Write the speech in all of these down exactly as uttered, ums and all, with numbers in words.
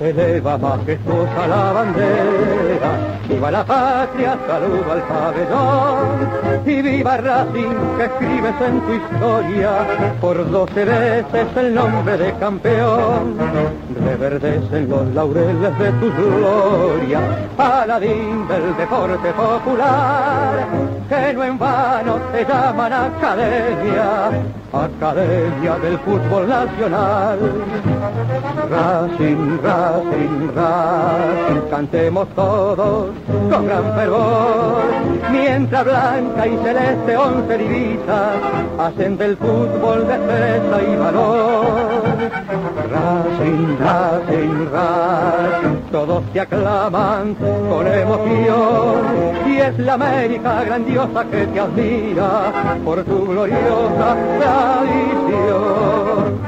eleva majestuosa la bandera, viva la patria, saludo al pabellón, y viva Racing que escribes en tu historia, por doce veces el nombre de campeón, reverdecen los laureles de tu gloria, paladín del deporte popular, que no en vano te llaman academia, academia del fútbol nacional. Racing, Racing, Racing, cantemos todos con gran fervor, mientras blanca y celeste once divisas hacen del fútbol destreza y valor. Racing, Racing, Racing, todos te aclaman con emoción, y es la América grandiosa que te admira por tu gloriosa tradición.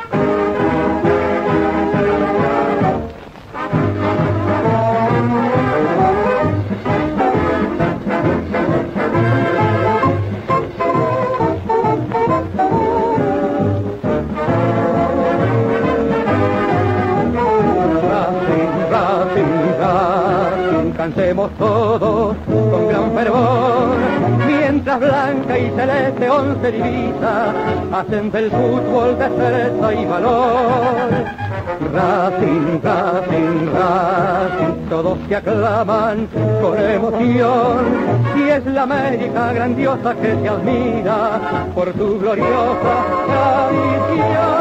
Cantemos todos con gran fervor, mientras blanca y celeste once divisas hacen del fútbol destreza y valor. Racing, Racing, Racing, todos te aclaman con emoción, y es la América grandiosa que te admira por tu gloriosa tradición.